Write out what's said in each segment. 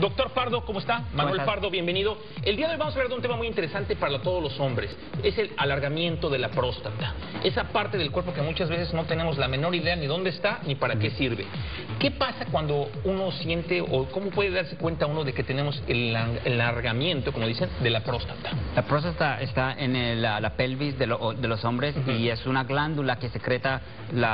Doctor Pardo, ¿cómo está? Manuel Pardo, bienvenido. El día de hoy vamos a hablar de un tema muy interesante para todos los hombres. Es el alargamiento de la próstata. Esa parte del cuerpo que muchas veces no tenemos la menor idea ni dónde está ni para qué sirve. ¿Qué pasa cuando uno siente o cómo puede darse cuenta uno de que tenemos el alargamiento, como dicen, de la próstata? La próstata está en la pelvis de los hombres y es una glándula que secreta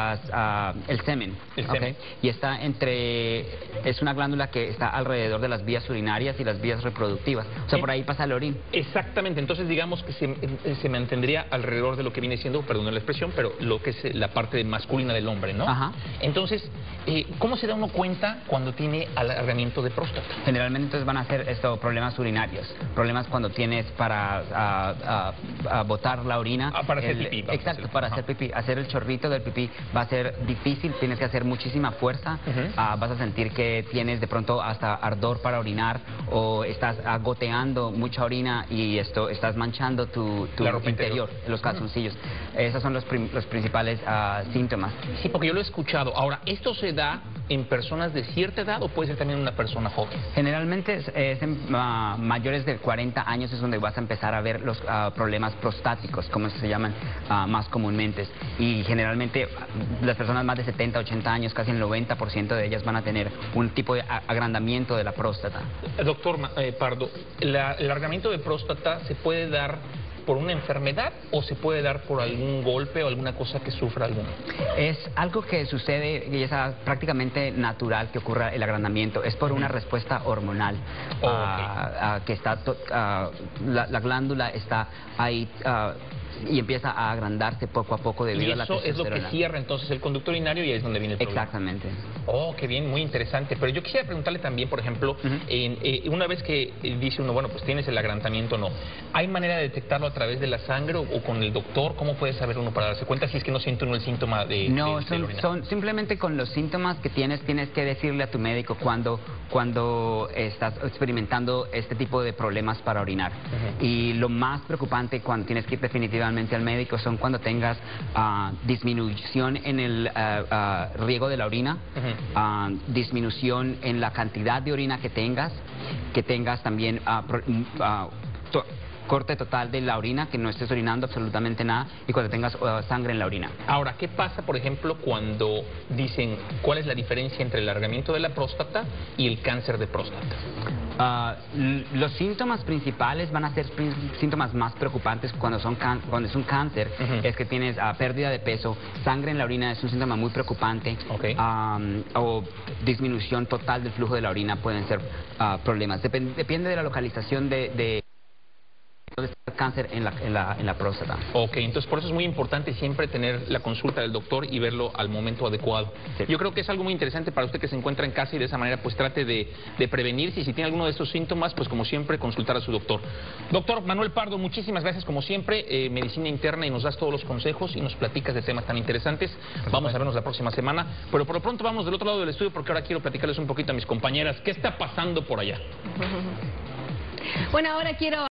el semen. Semen. Y está es una glándula que está alrededor de las vías urinarias y las vías reproductivas. O sea, por ahí pasa el orín. Exactamente. Entonces, digamos que se mantendría alrededor de lo que viene siendo, perdón la expresión, pero lo que es la parte masculina del hombre, ¿no? Ajá. Entonces, ¿cómo se da uno cuenta cuando tiene alargamiento de próstata? Generalmente entonces van a ser problemas urinarios, problemas cuando tienes para botar la orina. Para hacer pipí. Exacto, para hacer pipí. Hacer el chorrito del pipí va a ser difícil, tienes que hacer muchísima fuerza, vas a sentir que tienes de pronto hasta ardor para orinar o estás goteando mucha orina y estás manchando tu interior, los calzoncillos. Esos son los principales síntomas. Sí, porque yo lo he escuchado. Ahora, ¿esto se da en personas de cierta edad o puede ser también una persona joven? Generalmente es en mayores de 40 años es donde vas a empezar a ver los problemas prostáticos, como se llaman más comúnmente. Y generalmente las personas más de 70, 80 años, casi el 90% de ellas van a tener un tipo de agrandamiento de la próstata. Doctor Pardo, ¿el alargamiento de próstata se puede dar por una enfermedad o se puede dar por algún golpe o alguna cosa que sufra alguno? Es algo que sucede y es prácticamente natural que ocurra el agrandamiento. Es por una respuesta hormonal. Que está la glándula está ahí y empieza a agrandarse poco a poco debido a la testosterona. Y eso es lo que cierra entonces el conducto urinario y ahí es donde viene el problema. Exactamente. Oh, qué bien, muy interesante. Pero yo quisiera preguntarle también, por ejemplo, una vez que dice uno, bueno, pues tienes el agrandamiento o no, ¿hay manera de detectarlo a través de la sangre o con el doctor? ¿Cómo puede saber uno para darse cuenta si es que no siente uno el síntoma de son simplemente con los síntomas que tienes que decirle a tu médico cuando estás experimentando este tipo de problemas para orinar. Y lo más preocupante cuando tienes que ir definitivamente al médico son cuando tengas disminución en el riego de la orina, disminución en la cantidad de orina que tengas también corte total de la orina, que no estés orinando absolutamente nada, y cuando tengas sangre en la orina. Ahora, ¿qué pasa, por ejemplo, cuando dicen cuál es la diferencia entre el alargamiento de la próstata y el cáncer de próstata? Los síntomas principales van a ser síntomas más preocupantes cuando es un cáncer, es que tienes pérdida de peso, sangre en la orina es un síntoma muy preocupante, o disminución total del flujo de la orina pueden ser problemas. Depende de la localización de cáncer en la próstata. Ok, entonces por eso es muy importante siempre tener la consulta del doctor y verlo al momento adecuado. Sí. Yo creo que es algo muy interesante para usted que se encuentra en casa y de esa manera pues trate de prevenirse y si tiene alguno de estos síntomas pues como siempre consultar a su doctor. Doctor Manuel Pardo, muchísimas gracias como siempre, medicina interna y nos das todos los consejos y nos platicas de temas tan interesantes. Vamos a vernos la próxima semana, pero por lo pronto vamos del otro lado del estudio porque ahora quiero platicarles un poquito a mis compañeras qué está pasando por allá. Bueno, ahora quiero